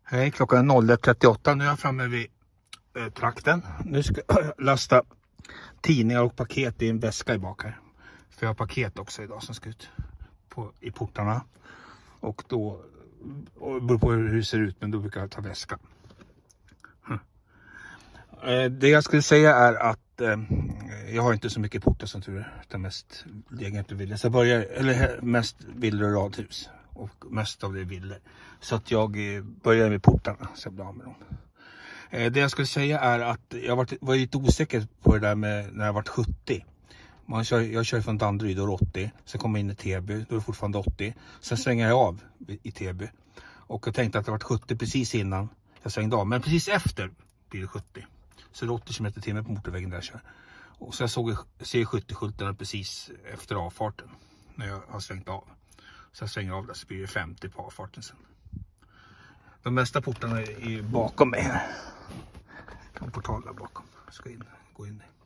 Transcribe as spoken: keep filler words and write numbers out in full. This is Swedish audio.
Hej, klockan är ett trettioåtta. Nu är jag framme vid eh, trakten. Nu ska jag lasta tidningar och paket i en väska i bak här. För jag har paket också idag som ska ut på, i portarna. Och då, och beror på hur det ser ut, men då brukar jag ta väska. Hm. Eh, det jag skulle säga är att eh, jag har inte så mycket portar som tur är. Utan mest egentligen villor. Så jag börjar, eller mest villor och radhus. Och mest av det är villor. Så att jag börjar med portarna. Så jag blir av med dem. Eh, det jag skulle säga är att jag varit, var lite osäker på det där med när jag varit sjuttio. Man kör, jag kör från Danderyd och åttio. Sen kommer jag in i Täby. Då är det fortfarande åttio. Sen svänger jag av i Täby. Och jag tänkte att det varit sjuttio precis innan jag svängde av. Men precis efter blir det sjuttio. Så det är åttio kilometer i timmen på motorvägen där jag kör. Och så jag såg, ser sjuttio-skyltarna precis efter avfarten. När jag har svängt av. Så jag svänger av där så blir det femtio på avfarten sen. De mesta portarna är bakom mig här. En portal där bakom. Jag ska in, gå in i.